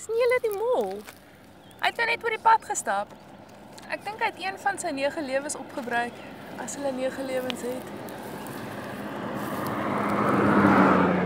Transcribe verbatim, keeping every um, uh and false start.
Sien julle die mol? Hy het nou net oor die pad gestap. Ek dink hy het een van sy nege lewens opgebruik, as hulle nege lewens het.